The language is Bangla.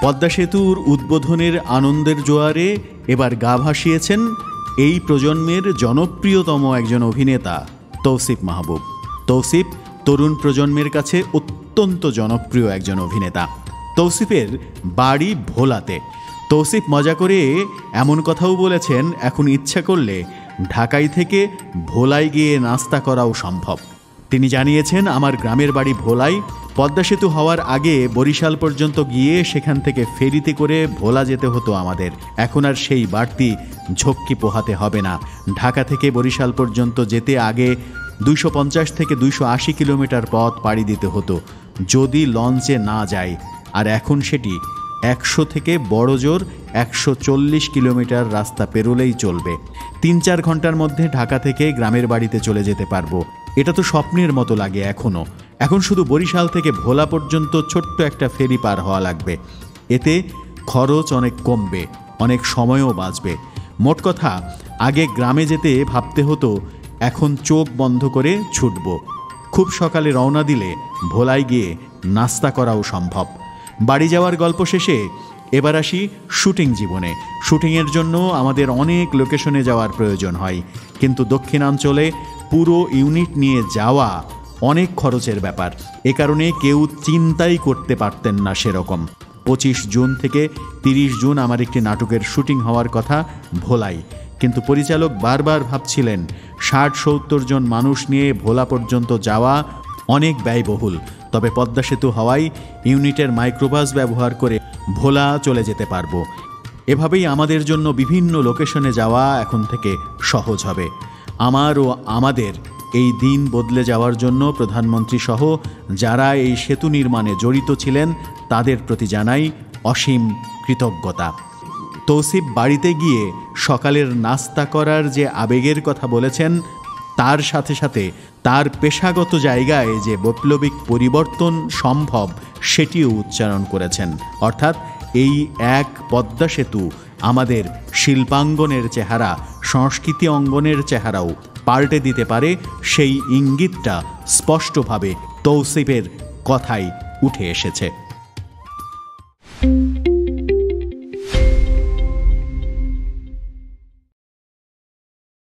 পদ্মা সেতুর উদ্বোধনের আনন্দের জোয়ারে এবার গা ভাসিয়েছেন এই প্রজন্মের জনপ্রিয়তম একজন অভিনেতা তৌসিফ মাহবুব। তৌসিফ তরুণ প্রজন্মের কাছে অত্যন্ত জনপ্রিয় একজন অভিনেতা। তৌসিফের বাড়ি ভোলাতে। তৌসিফ মজা করে এমন কথাও বলেছেন, এখন ইচ্ছা করলে ঢাকায় থেকে ভোলায় গিয়ে নাস্তা করাও সম্ভব। তিনি জানিয়েছেন, আমার গ্রামের বাড়ি ভোলায়। পদ্মা সেতু হওয়ার আগে বরিশাল পর্যন্ত গিয়ে সেখান থেকে ফেরিতে করে ভোলা যেতে হতো আমাদের। এখন আর সেই বাড়তি ঝক্কি পোহাতে হবে না। ঢাকা থেকে বরিশাল পর্যন্ত যেতে আগে 250 থেকে 280 কিলোমিটার পথ পাড়ি দিতে হতো যদি লঞ্চে না যায়, আর এখন সেটি 100 থেকে বড় জোর 140 কিলোমিটার রাস্তা পেরোলেই চলবে। 3-4 ঘন্টার মধ্যে ঢাকা থেকে গ্রামের বাড়িতে চলে যেতে পারবো। এটা তো স্বপ্নের মতো লাগে এখনও। এখন শুধু বরিশাল থেকে ভোলা পর্যন্ত ছোট্ট একটা ফেরি পার হওয়া লাগবে। এতে খরচ অনেক কমবে, অনেক সময়ও বাঁচবে। মোট কথা, আগে গ্রামে যেতে ভাবতে হতো, এখন চোখ বন্ধ করে ছুটব। খুব সকালে রওনা দিলে ভোলায় গিয়ে নাস্তা করাও সম্ভব। বাড়ি যাওয়ার গল্প শেষে এবার আসি শুটিং জীবনে। শুটিংয়ের জন্য আমাদের অনেক লোকেশনে যাওয়ার প্রয়োজন হয়, কিন্তু দক্ষিণাঞ্চলে পুরো ইউনিট নিয়ে যাওয়া অনেক খরচের ব্যাপার। এ কারণে কেউ চিন্তাই করতে পারতেন না সেরকম। 25 জুন থেকে 30 জুন আমার একটি নাটকের শুটিং হওয়ার কথা ভোলায়, কিন্তু পরিচালক বারবার ভাবছিলেন 60-70 জন মানুষ নিয়ে ভোলা পর্যন্ত যাওয়া অনেক ব্যয়বহুল। তবে পদ্মা সেতু হওয়ায় ইউনিটের মাইক্রোবাস ব্যবহার করে ভোলা চলে যেতে পারবো। এভাবেই আমাদের জন্য বিভিন্ন লোকেশনে যাওয়া এখন থেকে সহজ হবে। আমার ও আমাদের এই দিন বদলে যাওয়ার জন্য প্রধানমন্ত্রী সহ যারা এই সেতু নির্মাণে জড়িত ছিলেন তাদের প্রতি জানাই অসীম কৃতজ্ঞতা। তৌসিফ বাড়িতে গিয়ে সকালের নাস্তা করার যে আবেগের কথা বলেছেন, তার সাথে সাথে তার পেশাগত জায়গায় যে বৈপ্লবিক পরিবর্তন সম্ভব সেটিও উচ্চারণ করেছেন। অর্থাৎ এই এক পদ্মা সেতু আমাদের শিল্পাঙ্গনের চেহারা, সংস্কৃতি অঙ্গনের চেহারাও পাল্টে দিতে পারে, সেই ইঙ্গিতটা স্পষ্টভাবে তৌসিফের কথায় উঠে এসেছে।